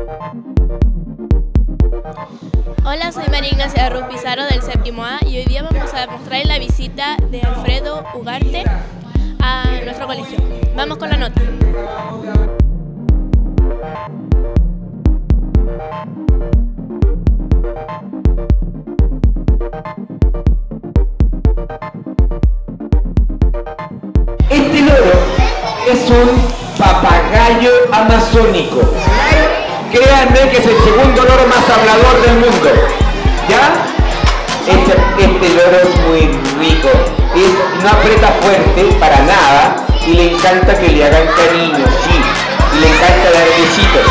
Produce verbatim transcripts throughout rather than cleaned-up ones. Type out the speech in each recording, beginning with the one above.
Hola, soy María Ignacia Ruz Pizarro del séptimo A y hoy día vamos a mostrar la visita de Alfredo Ugarte a nuestro colegio. Vamos con la nota. Este loro es un papagayo amazónico. Créanme que es el segundo loro más hablador del mundo. ¿Ya? Este, este loro es muy rico. Es, no aprieta fuerte para nada y le encanta que le hagan cariño, sí. Y le encanta dar besitos.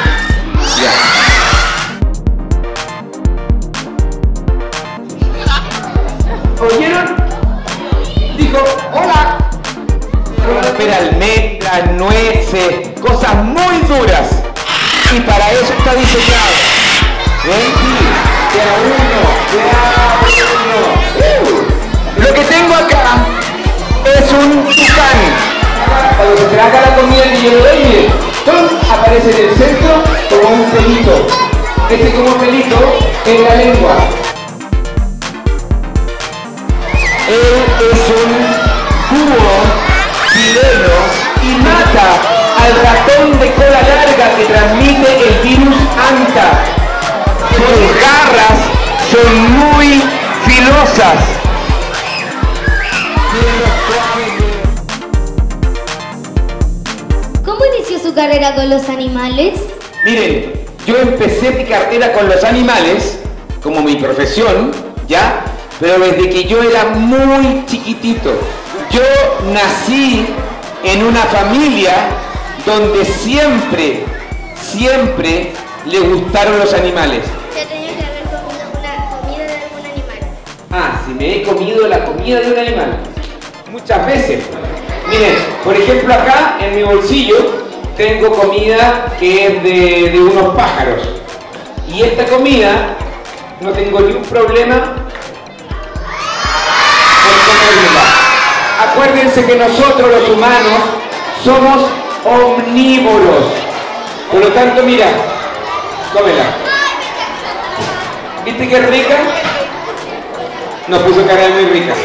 Ya. ¿Oyeron? Dijo, hola. Romper almendras, nueces, cosas muy duras. Y para eso está diseñado. ¿Ven? De a uno, de a uno. Uh, lo que tengo acá es un tucán. Cuando se traga la comida que yo le doy, miren, aparece en el centro como un pelito. Este como pelito en la lengua. Él es un búho chileno y mata al ratón de cola larga que transmite el virus Anta. Sus garras son muy filosas. ¿Cómo inició su carrera con los animales? Miren, yo empecé mi carrera con los animales como mi profesión, ¿ya? Pero desde que yo era muy chiquitito. Yo nací en una familia donde siempre, siempre le gustaron los animales. ¿Se tenía que haber comido una comida de algún animal? Ah, si me he comido la comida de un animal. Muchas veces. Miren, por ejemplo acá en mi bolsillo tengo comida que es de, de unos pájaros. Y esta comida no tengo ni un problema con comerla. Acuérdense que nosotros los humanos somos omnívoros. Por lo tanto, mira, cómela. ¿Viste qué rica? Nos puso cara muy rica.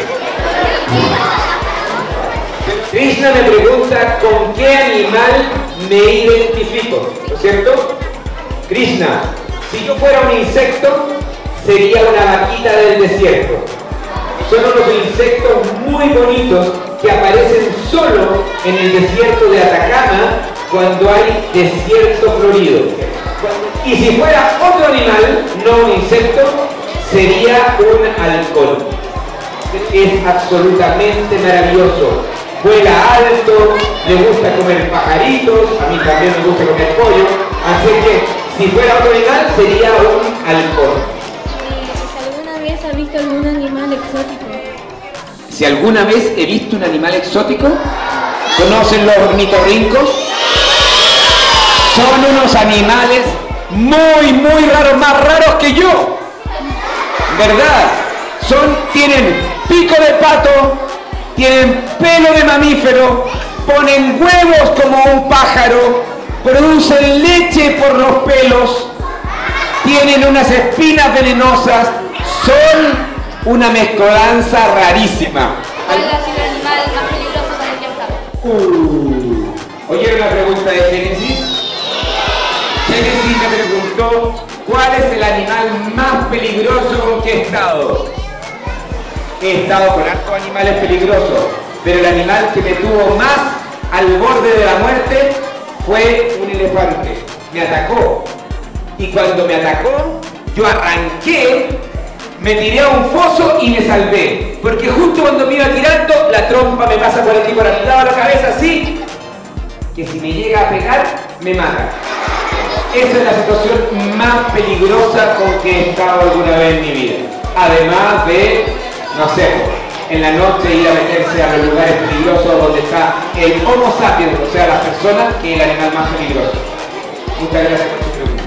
Krishna me pregunta con qué animal me identifico, ¿no es cierto? Krishna, si yo fuera un insecto, sería una vaquita del desierto. Son unos insectos muy bonitos que aparecen solo en el desierto de Atacama cuando hay desierto florido. Y si fuera otro animal, no un insecto, sería un halcón. Es absolutamente maravilloso. Vuela alto, le gusta comer pajaritos, a mí también me gusta comer pollo, así que si fuera otro animal sería un halcón. ¿Alguna vez has visto algún animal exótico? Si alguna vez he visto un animal exótico, ¿conocen los ornitorrincos? Son unos animales muy, muy raros, más raros que yo. ¿Verdad? Son, tienen pico de pato, tienen pelo de mamífero, ponen huevos como un pájaro, producen leche por los pelos, tienen unas espinas venenosas, son una mezcolanza rarísima. ¿Cuál ha sido el animal más peligroso con el que has estado? Uh, ¿Oyeron la pregunta de Génesis? Génesis me preguntó ¿cuál es el animal más peligroso con que he estado? He estado con hartos animales peligrosos, pero el animal que me tuvo más al borde de la muerte fue un elefante. Me atacó. Y cuando me atacó, yo arranqué, me tiré a un foso y me salvé. Porque justo cuando me iba tirando, la trompa me pasa por aquí, por al lado de la cabeza, así, que si me llega a pegar, me mata. Esa es la situación más peligrosa con que he estado alguna vez en mi vida. Además de, no sé, en la noche ir a meterse a los lugares peligrosos donde está el Homo sapiens, o sea, las personas, que es el animal más peligroso. Muchas gracias por su pregunta.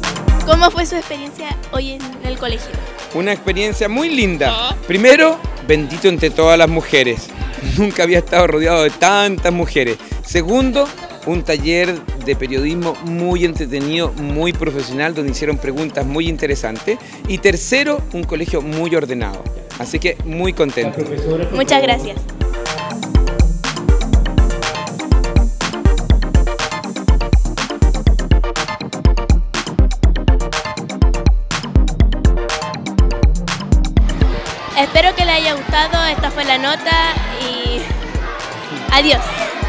¿Cómo fue su experiencia hoy en el colegio? Una experiencia muy linda. Primero, bendito entre todas las mujeres. Nunca había estado rodeado de tantas mujeres. Segundo, un taller de periodismo muy entretenido, muy profesional, donde hicieron preguntas muy interesantes. Y tercero, un colegio muy ordenado. Así que muy contento. Muchas gracias. Espero que les haya gustado, esta fue la nota y adiós.